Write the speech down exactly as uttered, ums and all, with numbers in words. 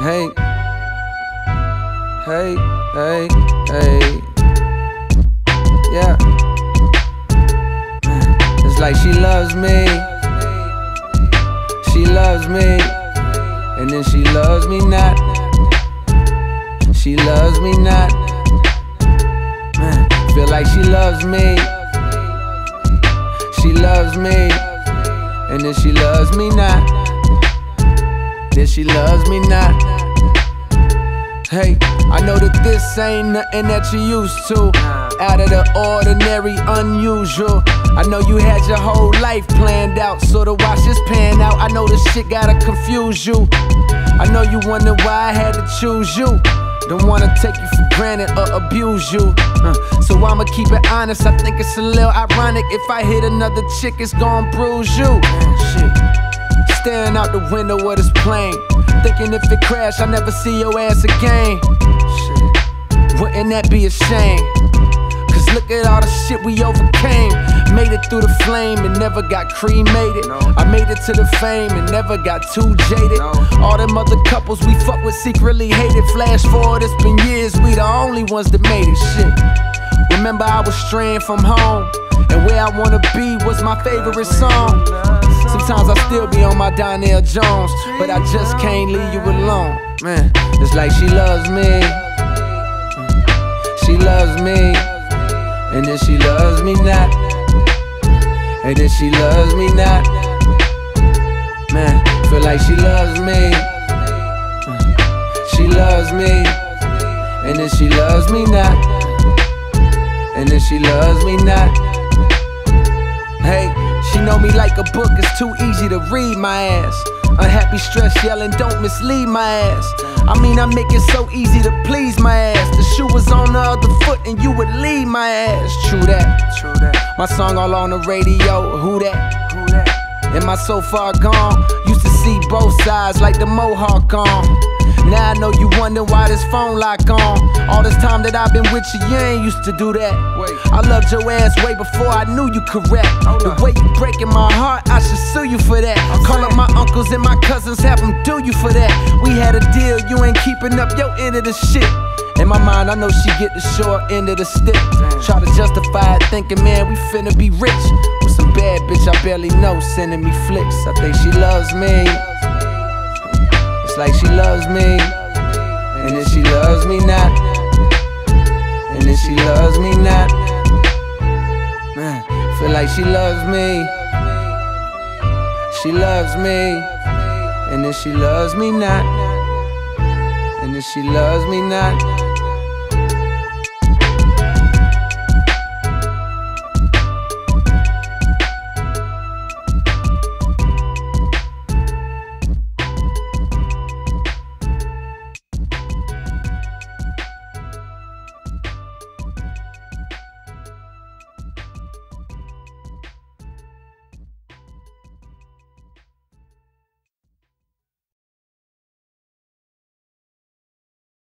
Hey, hey, hey, hey. Yeah. It's like she loves me. She loves me. And then she loves me not. She loves me not. Man, feel like she loves me. She loves me. And then she loves me not. Then she loves me not. Hey, I know that this ain't nothing that you used to. Out of the ordinary, unusual. I know you had your whole life planned out, so to watch this pan out, I know this shit gotta confuse you. I know you wonder why I had to choose you. Don't wanna take you for granted or abuse you. uh, So I'ma keep it honest, I think it's a little ironic. If I hit another chick, it's gon' bruise you. Shit. Staring out the window of this plane, thinking if it crash, I never see your ass again. Shit. Wouldn't that be a shame? Cause look at all the shit we overcame. Made it through the flame and never got cremated. No. I made it to the fame and never got too jaded. No. All them other couples we fuck with secretly hated. Flash forward, it's been years, we the only ones that made it. Shit. Remember I was straying from home, and Where I Wanna Be was my favorite song. Sometimes I still be on my Donnell Jones, but I just can't leave you alone. Man, it's like she loves me. She loves me. And then she loves me not. And then she loves me not. Man, feel like she loves me. She loves me. And then she loves me not. And then she loves me not. Hey, she know me like a book, it's too easy to read my ass. Unhappy, stress, yelling, don't mislead my ass. I mean, I make it so easy to please my ass. The shoe was on the other foot and you would leave my ass. True that, true that. My song all on the radio, who that? Who that? Am I so far gone? Used to see both sides like the Mohawk gone. Now I know you wonder why this phone lock on. All this time that I've been with you, you ain't used to do that. Wait. I loved your ass way before I knew you could rap. The way you breaking my heart, I should sue you for that. I'm Call saying. Up my uncles and my cousins, have them do you for that. We had a deal, you ain't keeping up your end of the shit. In my mind, I know she get the short end of the stick. Damn. Try to justify it, thinking, man, we finna be rich. With some bad bitch I barely know, sending me flicks. I think she loves me. It's like she loves me. And then she loves me not. And then she loves me not. Man, feel like she loves me. She loves me. And then she loves me not. And then she loves me not.